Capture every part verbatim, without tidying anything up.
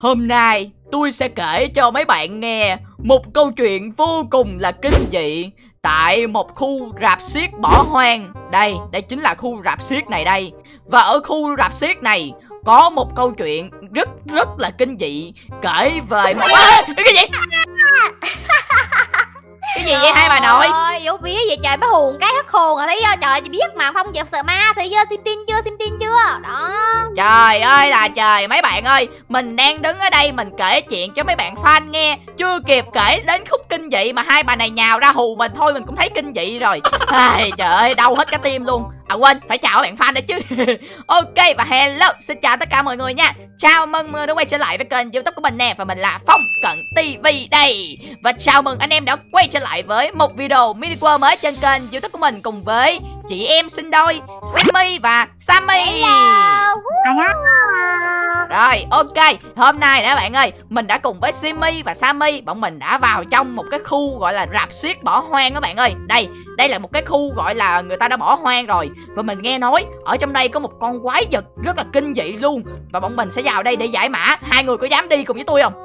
Hôm nay tôi sẽ kể cho mấy bạn nghe một câu chuyện vô cùng là kinh dị tại một khu rạp xiếc bỏ hoang. Đây, đây chính là khu rạp xiếc này đây. Và ở khu rạp xiếc này có một câu chuyện rất rất là kinh dị kể về một... À, cái gì? Cái gì vậy hai bà nội? Ôi, vô vía vậy trời, mới hùn cái hết hồn rồi thấy chưa? Trời, chị biết mà, không chịu sợ ma thì chưa, xin tin chưa, xin tin chưa? Đó. Trời ơi là trời, mấy bạn ơi, mình đang đứng ở đây mình kể chuyện cho mấy bạn fan nghe, chưa kịp kể đến khúc kinh dị mà hai bà này nhào ra hù mình thôi mình cũng thấy kinh dị rồi. Ai, trời ơi, đau hết cả tim luôn. À quên, phải chào các bạn fan đấy chứ. Ok và hello, xin chào tất cả mọi người nha. Chào mừng mọi người đã quay trở lại với kênh YouTube của mình nè. Và mình là Phong Cận ti vi đây. Và chào mừng anh em đã quay trở lại với một video mini world mới trên kênh YouTube của mình, cùng với chị em sinh đôi Simmy và Sammy. Rồi ok, hôm nay nè các bạn ơi, mình đã cùng với Simmy và Sammy, bọn mình đã vào trong một cái khu gọi là rạp xiếc bỏ hoang các bạn ơi. Đây, đây là một cái khu gọi là người ta đã bỏ hoang rồi. Và mình nghe nói ở trong đây có một con quái vật rất là kinh dị luôn. Và bọn mình sẽ vào đây để giải mã. Hai người có dám đi cùng với tôi không?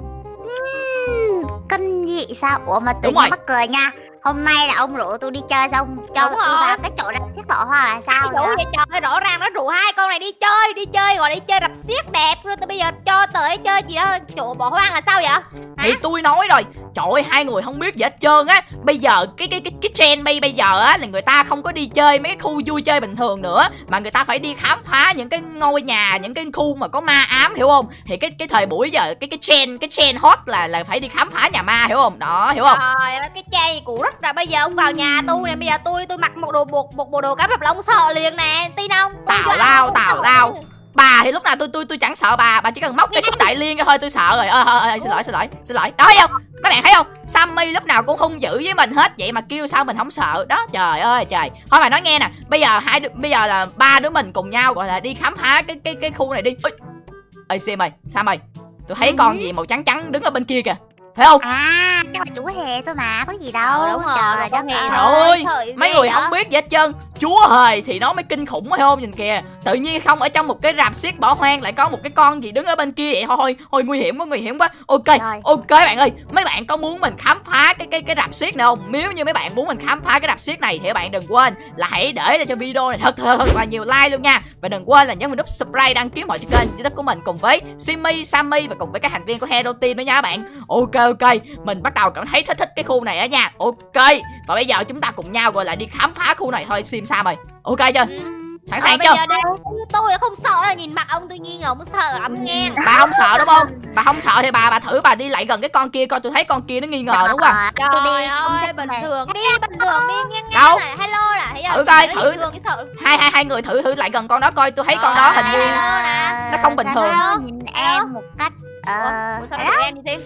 Uhm, kinh dị sao? Ủa mà tự nhiên mắc cười nha. Hôm nay là ông rủ tôi đi chơi xong cho Đúng tôi rồi. vào cái chỗ rạp xiếc bỏ hoa là sao Đủ vậy? vậy trời, rõ ràng nó rủ hai con này đi chơi, đi chơi gọi đi chơi rạp xiếc đẹp. Rồi bây giờ cho tới chơi gì đó chỗ bỏ hoang là sao vậy? Hả? Thì tôi nói rồi, trời ơi, hai người không biết gì hết trơn á. Bây giờ cái cái cái cái trend bây bây giờ á là người ta không có đi chơi mấy cái khu vui chơi bình thường nữa, mà người ta phải đi khám phá những cái ngôi nhà, những cái khu mà có ma ám, hiểu không? Thì cái cái thời buổi giờ cái cái trend cái trend hot là là phải đi khám phá nhà ma, hiểu không? Đó, hiểu không? Trời ơi, cái chai cũ rất là bây giờ ông vào nhà tôi nè, bây giờ tôi tôi mặc một đồ một, một bộ đồ cá mập là ông sợ liền nè, tin không? Tôi Tào lao, tào lao. Bà thì lúc nào tôi tôi tôi chẳng sợ bà, bà chỉ cần móc cái súng đại liên thôi tôi sợ rồi. Ơ ờ, ờ, xin lỗi xin lỗi xin lỗi. Đó thấy không? Mấy bạn thấy không? Sammy lúc nào cũng hung dữ với mình hết, vậy mà kêu sao mình không sợ. Đó, trời ơi trời. Thôi mà nói nghe nè, bây giờ hai đứa bây giờ là ba đứa mình cùng nhau gọi là đi khám phá cái cái cái khu này đi. Ê, ê Sim ơi, Sam ơi. Tôi thấy con gì màu trắng trắng đứng ở bên kia kìa. Phải không? À, chắc là chú hề thôi mà, có gì đâu. Ờ, đúng rồi, trời con hề đất Trời ơi. ơi, mấy người không biết gì hết trơn. Chúa hề thì nó mới kinh khủng phải không? Nhìn kìa, tự nhiên không ở trong một cái rạp xiếc bỏ hoang lại có một cái con gì đứng ở bên kia vậy. Thôi thôi, thôi nguy hiểm quá, nguy hiểm quá. Ok, Rồi. ok bạn ơi, mấy bạn có muốn mình khám phá cái cái cái rạp xiếc này không? Nếu như mấy bạn muốn mình khám phá cái rạp xiếc này thì các bạn đừng quên là hãy để lại cho video này thật thật, thật là nhiều like luôn nha. Và đừng quên là nhấn vào nút subscribe, đăng ký mọi kênh YouTube của mình cùng với Simmy, Sammy và cùng với các thành viên của Hero Team nữa nha các bạn. Ok ok, mình bắt đầu cảm thấy thích thích cái khu này á nha. Ok, và bây giờ chúng ta cùng nhau gọi là đi khám phá khu này thôi. Sim Sam ơi, ok chưa? Ừ. Sẵn Ờ, sàng bây chưa? giờ đây, tôi không sợ là nhìn mặt ông tôi nghi ngờ ông sợ lắm nghe. Bà không sợ đúng không? Bà không sợ thì bà bà thử bà đi lại gần cái con kia coi, tôi thấy con kia nó nghi ngờ đúng không? Trời Tôi đi ơi, bình thường đi, bình thường đi, nghe nghe Đâu? này, hello nè, thấy Thử chưa? coi, Nó thử. bình thường, cái sợ. Hai hai hai người thử thử lại gần con đó coi, tôi thấy con đó hình như Hello nè. nó không bình thường. Sao nhìn em một cách Ủa, ờ, ủa sao lại em như thế?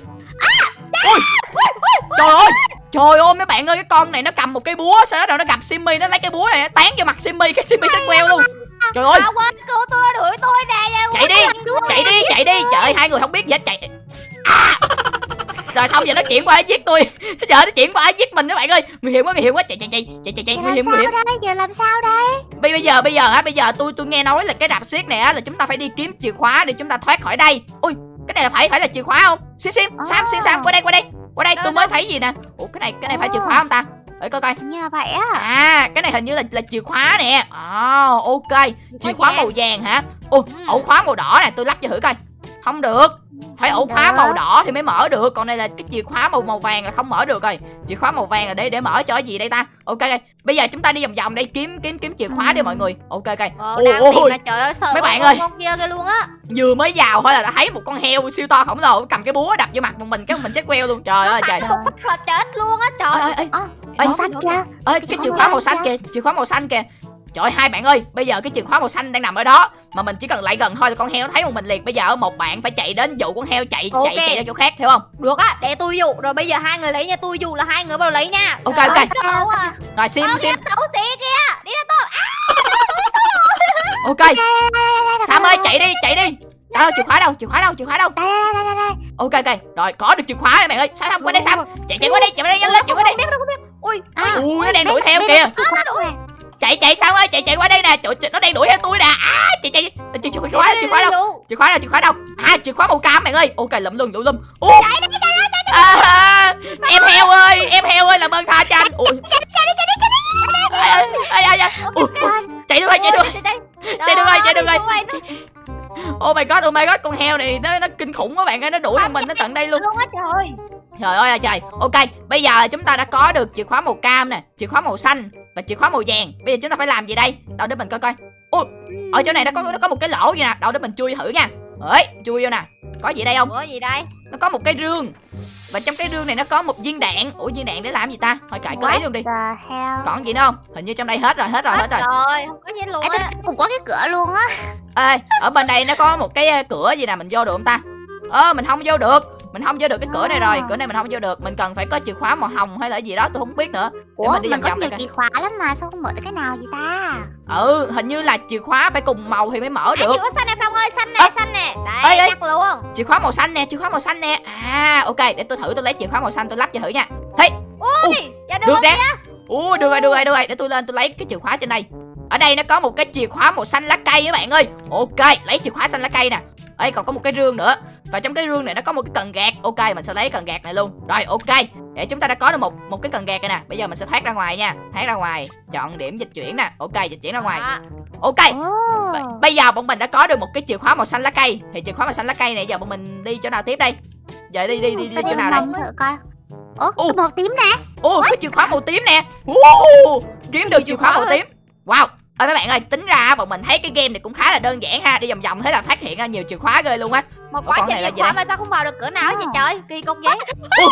Ui, trời ơi, trời ơi mấy bạn ơi, cái con này nó cầm một cái búa, sau đó nó gặp Simmy, nó lấy cái búa này nó tán vô mặt Simmy, cái Simmy chết queo luôn. Trời ơi, À, quên, cứu tôi, đuổi tôi nè. chạy đi, chạy đi, chạy đi. Trời ơi, hai người không biết gì hết, chạy. À. Rồi xong giờ nó chuyển qua giết tôi. Giờ nó chuyển qua giết mình các bạn ơi. Nguy hiểm quá, nguy hiểm quá. Chạy chạy chạy, chạy chạy chạy, giờ nguy hiểm làm nguy hiểm. sao đây? Giờ làm sao đây? Bây bây giờ bây giờ á, bây giờ tôi tôi nghe nói là cái rạp xiếc này á là chúng ta phải đi kiếm chìa khóa để chúng ta thoát khỏi đây. Ui, cái này là phải phải là chìa khóa không? Sim Sim, Sam Sim Sam qua đây qua đây. Qua đây tôi mới thấy gì nè. Ủa cái này cái này phải chìa khóa không ta? Để coi coi. Như vậy á. À, cái này hình như là là chìa khóa nè. À, ok. Chìa khóa màu vàng hả? Ồ, ổ khóa màu đỏ nè, tôi lắp cho thử coi. Không được. Phải ổ khóa màu đỏ thì mới mở được, còn này là cái chìa khóa màu màu vàng là không mở được rồi. Chìa khóa màu vàng là để để mở cho cái gì đây ta? Ok, bây giờ chúng ta đi vòng vòng đây kiếm kiếm kiếm chìa khóa đi mọi người. Ok ok. Ờ, đang tìm mà trời ơi, sợ mấy bạn con ơi. con kia kia luôn á. Vừa mới vào thôi là đã thấy một con heo siêu to khổng lồ cầm cái búa đập vô mặt mình, cái mình chết queo luôn. Trời ơi trời. Một phát là chết luôn á trời. Ê ê Ờ, ê, màu xanh kìa. ê, cái chìa khóa màu xanh kìa, chìa khóa màu xanh kìa. Trời ơi, hai bạn ơi, bây giờ cái chìa khóa màu xanh đang nằm ở đó, mà mình chỉ cần lại gần thôi là con heo nó thấy một mình liền. Bây giờ một bạn phải chạy đến dụ con heo chạy Ok. chạy chạy ra chỗ khác, hiểu không? Được á, để tôi dụ rồi bây giờ hai người lấy nha, tôi dụ là hai người bắt đầu lấy nha. Ok, Trời ok. ơi, xấu à. Rồi Sim Con Sim. em xấu xí kia, đi ra tôi. À, Ok. Sam ơi chạy đi, chạy đi. Đâu chìa khóa đâu, chìa khóa đâu, chìa khóa đâu? Đây đây đây đây đây. Ok ok. Rồi có được chìa khóa rồi bạn ơi. Sam Sam qua đây Sam. Chạy chạy qua đây, chạy qua đây nhanh lên, chạy qua đây. Ui, À, Ui nó đang đuổi bên- theo bên kìa. này chìa khóa nè. chạy chạy sao ơi, chạy chạy qua đây nè. Trời, nó đang đuổi theo tôi nè. À, chạy chạy. Chìa chìa khóa chìa khóa đâu? Chìa khóa đâu? Chìa khóa đâu? À, chìa khóa màu cam bạn ơi. Ok, lụm luôn lụm luôn. Ủa? À, em heo ơi, em heo ơi, làm ơn tha cho anh. Ui. Ai ai ai. Chạy được rồi, chạy được rồi. Chạy được rồi, chạy được rồi. Oh my god, oh my god, con heo này nó nó kinh khủng quá bạn ơi, nó đuổi mình nó tận đây luôn. Trời Trời ơi trời. Ok, bây giờ chúng ta đã có được chìa khóa màu cam nè, chìa khóa màu xanh và chìa khóa màu vàng. Bây giờ chúng ta phải làm gì đây? Đâu để mình coi coi. Ôi, ở chỗ này nó có nó có một cái lỗ gì nè, đâu để mình chui thử nha. Ơi, chui vô nè. Có gì đây không? Ủa gì đây? Nó có một cái rương. Và trong cái rương này nó có một viên đạn. Ủa viên đạn để làm gì ta? Thôi cãi cứ lấy luôn đi. Còn gì nữa không? Hình như trong đây hết rồi, hết rồi, hết rồi. Rồi, không có gì luôn á. Cũng có cái cửa luôn á. Ê, ở bên đây nó có một cái cửa gì nè, mình vô được không ta? Ơ, mình không vô được. Mình không vô được cái cửa này rồi, cửa này mình không vô được. Mình cần phải có chìa khóa màu hồng hay là gì đó tôi không biết nữa. Để Ủa, mình đi mình vòng có vòng nhiều chìa khóa lắm mà sao không mở được cái nào vậy ta? Ừ, hình như là chìa khóa phải cùng màu thì mới mở được. Chìa khóa xanh nè Phong ơi, xanh nè, xanh nè. Đấy, ê, chắc luôn. Chìa khóa màu xanh nè, chìa khóa màu xanh nè. À, ok, để tôi thử tôi lấy chìa khóa màu xanh tôi lắp cho thử nha. Hey. Ui, được nè. Ui, được rồi, được rồi, được rồi, để tôi lên tôi lấy cái chìa khóa trên đây. Ở đây nó có một cái chìa khóa màu xanh lá cây các bạn ơi. Ok, lấy chìa khóa xanh lá cây nè. Ở đây còn có một cái rương nữa. Và trong cái rương này nó có một cái cần gạt. Ok, mình sẽ lấy cần gạt này luôn. Rồi, ok. Để chúng ta đã có được một một cái cần gạt này nè. Bây giờ mình sẽ thoát ra ngoài nha. Thoát ra ngoài, chọn điểm dịch chuyển nè. Ok, dịch chuyển ra ngoài. Ok. B bây giờ bọn mình đã có được một cái chìa khóa màu xanh lá cây. Thì chìa khóa màu xanh lá cây này giờ bọn mình đi chỗ nào tiếp đây? Giờ đi đi đi, đi, đi chỗ nào đây? Coi. Ủa, màu tím nè. Ồ, cái chìa khóa màu tím nè. Ồ, kiếm được chìa khóa màu tím. Wow. Ơi mấy bạn ơi, tính ra bọn mình thấy cái game này cũng khá là đơn giản ha. Đi vòng vòng thế là phát hiện ra nhiều chìa khóa ghê luôn á. Một quả chìa khóa mà sao không vào được cửa nào vậy trời? Kỳ cục vậy.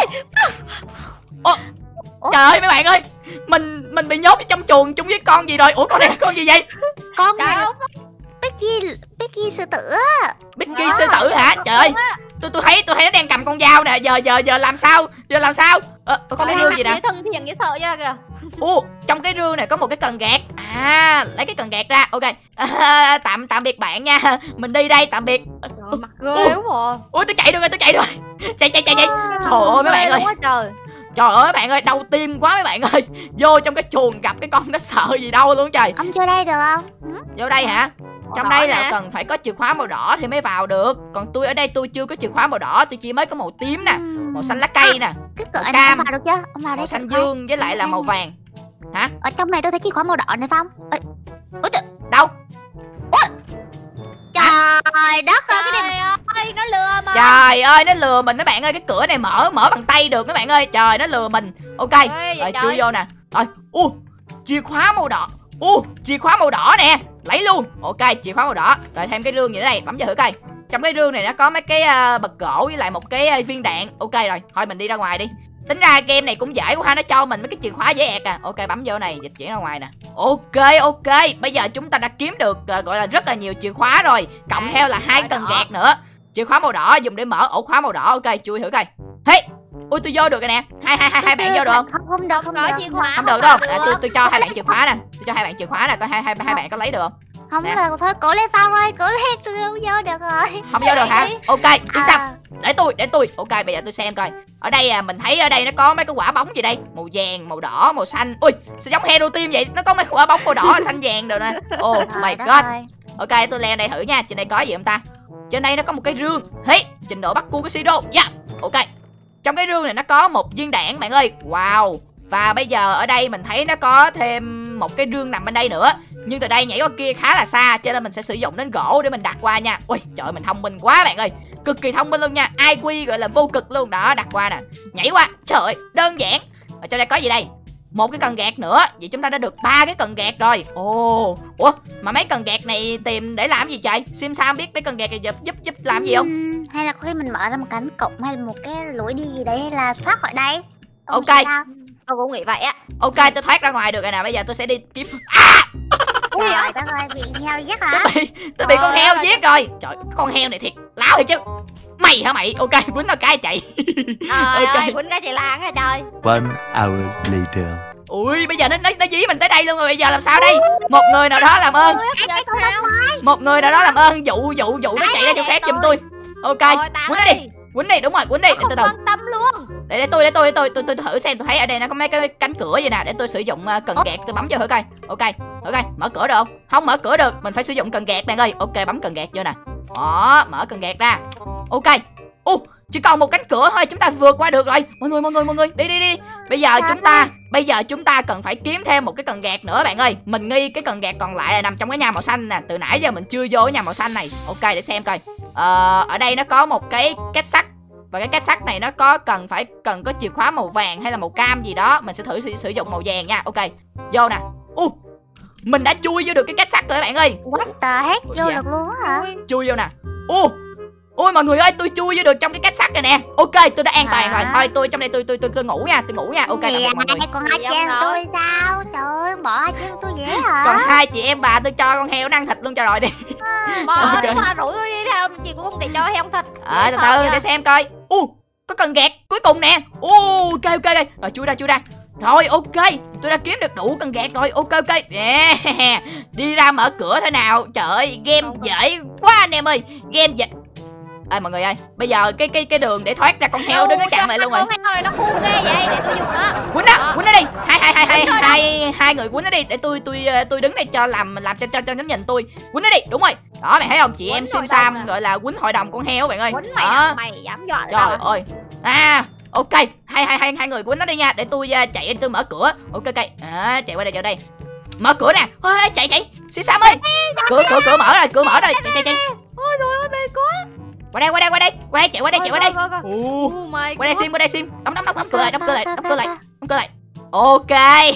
Ủa? Trời ơi mấy bạn ơi, mình mình bị nhốt trong chuồng chung với con gì rồi? Ủa con này con gì vậy? Con này Becky, Becky sư tử á. Becky sư tử hả? Trời ơi. Tôi tôi thấy tôi thấy nó đang cầm con dao nè. Giờ giờ giờ làm sao? Giờ làm sao? Ờ, có cái rương gì nè. Thân thiện dễ sợ chưa kìa. Ủa, trong cái rương này có một cái cần gạt. À, lấy cái cần gạt ra. Ok. À, tạm tạm biệt bạn nha. Mình đi đây, tạm biệt. Trời, mặt ghê quá rồi. Ui, tôi chạy được rồi, tôi chạy được rồi. Chạy chạy chạy chạy. Trời ơi mấy bạn ơi. Trời. Trời ơi bạn ơi, đau tim quá mấy bạn ơi. Vô trong cái chuồng gặp cái con nó sợ gì đâu luôn trời. Ông vô đây được không? Vô đây hả? Trong đây là cần phải có chìa khóa màu đỏ thì mới vào được. Còn tôi ở đây tôi chưa có chìa khóa màu đỏ, tôi chỉ mới có màu tím nè, màu xanh lá cây nè, cái cửa này ông vào được chưa? Ông vào đây. Màu xanh dương với lại là màu vàng. Hả? Ở trong này tôi thấy chìa khóa màu đỏ này Phong. Ủa đâu? Trời đất ơi, cái này ơi, nó lừa mà. Trời ơi, nó lừa mình các bạn ơi, cái cửa này mở mở bằng tay được các bạn ơi. Trời, nó lừa mình. Ok, rồi chui vô nè. Rồi, u chìa khóa màu đỏ. U chìa khóa màu đỏ nè, lấy luôn. Ok, chìa khóa màu đỏ. Rồi thêm cái rương gì nữa đây, bấm vào thử coi. Trong cái rương này nó có mấy cái uh, bật gỗ với lại một cái uh, viên đạn. Ok rồi, thôi mình đi ra ngoài đi. Tính ra game này cũng dễ quá, nó cho mình mấy cái chìa khóa dễ ẹc à. Ok, bấm vô này, dịch chuyển ra ngoài nè. Ok, ok, bây giờ chúng ta đã kiếm được uh, gọi là rất là nhiều chìa khóa rồi. Cộng à, theo là hai cần gạt nữa. Chìa khóa màu đỏ dùng để mở ổ khóa màu đỏ. Ok, chui thử coi. Hey, ui tôi vô được rồi nè. Hai hai hai hai bạn vô được không? Không, không được, không có được. Chìa khóa không được đâu. À, tôi tôi cho hai bạn chìa khóa nè. Tôi cho hai bạn chìa khóa nè, coi hai hai hai bạn có lấy được không? Không nè. Được, thôi cố lên Phong ơi, cố lên, tôi không vô được rồi. Không vô được hả? Ok, yên tâm. À. Để tôi, để tôi. Ok, bây giờ tôi xem coi. Ở đây à, mình thấy ở đây nó có mấy cái quả bóng gì đây? Màu vàng, màu đỏ, màu xanh. Ui, sao giống Hero Team vậy? Nó có mấy quả bóng màu đỏ, xanh vàng rồi nè. Oh my god. Ok, tôi leo đây thử nha. Trên đây có gì không ta? Trên đây nó có một cái rương. Hey, trình độ bắt cua cái siro. Dạ. Yeah. Ok. Trong cái rương này nó có một viên đạn bạn ơi. Wow. Và bây giờ ở đây mình thấy nó có thêm một cái rương nằm bên đây nữa. Nhưng từ đây nhảy qua kia khá là xa, cho nên mình sẽ sử dụng đến gỗ để mình đặt qua nha. Ui trời ơi, mình thông minh quá bạn ơi. Cực kỳ thông minh luôn nha. i kiu gọi là vô cực luôn. Đó, đặt qua nè. Nhảy qua. Trời ơi, đơn giản. Ở trong đây có gì đây? Một cái cần gạt nữa. Vậy chúng ta đã được ba cái cần gạt rồi. Ồ, ủa mà mấy cần gạt này tìm để làm gì trời? Sim Sam biết mấy cần gạt này giúp giúp giúp làm gì không? Uhm, hay là có khi mình mở ra một cánh cổng hay là một cái lối đi gì đấy, hay là thoát khỏi đây. Ông ok. Tôi cũng nghĩ vậy á. Ok, tôi thoát ra ngoài được rồi nè. Bây giờ tôi sẽ đi kiếm. À! Ui trời đất ơi, bị heo giết hả? Tôi bị, tôi bị con heo giết rồi. Trời, con heo này thiệt láo thiệt chứ. Mày hả mày? Ok, quýnh nó cái chạy. Trời okay. ơi, quýnh cái chạy lan hả trời. One hour later. Ui, bây giờ nó nó, nó dí mình tới đây luôn rồi. Bây giờ làm sao đây? Một người nào đó làm ơn. Một người nào đó làm ơn dụ dụ dụ nó chạy ra chỗ khác giùm tôi. Ok, quýnh nó đi. Quýnh đi, đúng rồi, quýnh đi. Từ từ. Quan tâm luôn. để để tôi để tôi để tôi tôi tôi thử xem, tôi thấy ở đây nó có mấy cái cánh cửa vậy nè, để tôi sử dụng uh, cần gạt tôi bấm vô thử coi. Ok, thử coi mở cửa được không? Không mở cửa được, mình phải sử dụng cần gạt bạn ơi. Ok, bấm cần gạt vô nè. Đó, mở cần gạt ra. Ok. Ô, chỉ còn một cánh cửa thôi, chúng ta vượt qua được rồi. Mọi người mọi người mọi người, đi đi đi. Bây giờ chúng ta bây giờ chúng ta cần phải kiếm thêm một cái cần gạt nữa bạn ơi. Mình nghi cái cần gạt còn lại là nằm trong cái nhà màu xanh nè. Từ nãy giờ mình chưa vô cái nhà màu xanh này. Ok, để xem coi. Ờ, ở đây nó có một cái két sắt. Và cái két sắt này nó có cần phải cần có chìa khóa màu vàng hay là màu cam gì đó. Mình sẽ thử sử, sử dụng màu vàng nha. Ok, vô nè. uh, Mình đã chui vô được cái két sắt rồi các bạn ơi. What the heck, vô được luôn hả? Chui vô nè. uh, Ôi mọi người ơi, tôi chui vô được trong cái két sắt này nè. Ok, tôi đã an toàn rồi. Thôi tôi trong đây tôi tôi tôi, tôi ngủ nha, tôi ngủ nha. Ok, tạm biệt mọi người. Còn hai chị em tôi sao? Trời ơi, bỏ hai chị em tôi dễ hả? Còn hai chị em bà tôi cho con heo nó ăn thịt luôn cho rồi đi. Bà okay. Mà rủ tôi đi theo chị cũng không để cho heo ăn thịt. Ờ, từ từ để xem coi. U, có cần gạt cuối cùng nè. U, ok ok ok. Rồi chui ra chui ra. Rồi ok, tôi đã kiếm được đủ cần gạt rồi. Ok ok. Yeah. Đi ra mở cửa thế nào. Trời ơi, game dễ quá anh em ơi. Game dễ. À, mọi người ơi, bây giờ cái cái cái đường để thoát ra con heo đứng nó chặn lại luôn rồi. Con heo này nó khôn ghê vậy, để tôi dùng nó. Quýnh nó, quýnh nó đi. Hai hai hai hai hai hai người quýnh nó đi để tôi tôi tôi đứng đây cho làm làm cho cho cho nó nhìn tôi. Quýnh nó đi, đúng rồi. Đó mày thấy không? Chị em Sim Sam gọi là quýnh hội đồng con heo bạn ơi. Quýnh mày nào, mày dám dọa tao. Trời ơi. À, ok, hai hai hai hai người quýnh nó đi nha, để tôi chạy tôi mở cửa. Ok ok. À, chạy qua đây chạy đây. Mở cửa nè. Ôi chạy chạy. Sim Sam ơi. Cửa cửa cửa mở rồi, cửa mở rồi. Chạy chạy chạy. Ôi trời ơi, mệt quá. Qua đây qua đây qua đây qua đây chạy qua đây chạy qua đây. Oh qua đây Sim qua đây Sim đóng đóng đóng đóng cửa lại đóng cửa lại đóng cửa lại đóng cửa lại. Ok.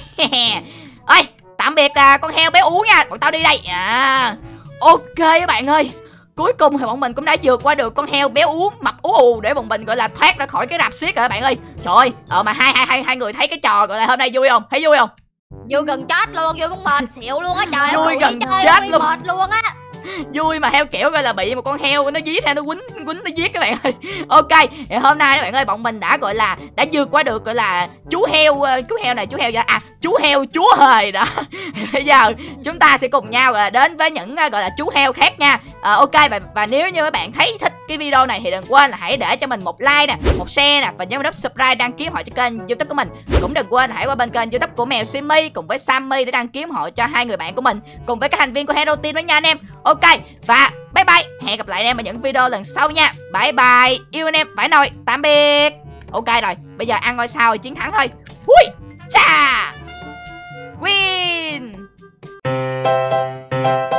Ơi tạm biệt à, con heo béo ú nha, bọn tao đi đây. À ok các bạn ơi, cuối cùng thì bọn mình cũng đã vượt qua được con heo béo ú mập ú ù để bọn mình gọi là thoát ra khỏi cái rạp xiếc rồi các bạn ơi. Trời ơi, ờ mà hai hai hai hai người thấy cái trò gọi là hôm nay vui không? Thấy vui không? Vui gần chết luôn, vui muốn mệt xỉu luôn á trời. Vui gần chết luôn. Mệt luôn á. Vui mà theo kiểu gọi là bị một con heo nó dí theo nó quýnh quýnh nó giết các bạn ơi. Ok, thì hôm nay các bạn ơi, bọn mình đã gọi là đã vượt qua được gọi là chú heo chú heo này chú heo à chú heo chúa hời đó. Bây giờ chúng ta sẽ cùng nhau là đến với những gọi là chú heo khác nha. À, ok, và, và nếu như các bạn thấy thích cái video này thì đừng quên là hãy để cho mình một like nè, một share nè, và nhớ nút subscribe đăng ký họ cho kênh YouTube của mình. Cũng đừng quên là hãy qua bên kênh YouTube của Mèo Simmy cùng với Sammy để đăng ký họ cho hai người bạn của mình cùng với các thành viên của Hero Team đó nha anh em. Ok, và bye bye, hẹn gặp lại anh em ở những video lần sau nha. Bye bye, yêu anh em phải nói tạm biệt. Ok rồi, bây giờ ăn ngôi sao thì chiến thắng thôi. Hui, cha, win.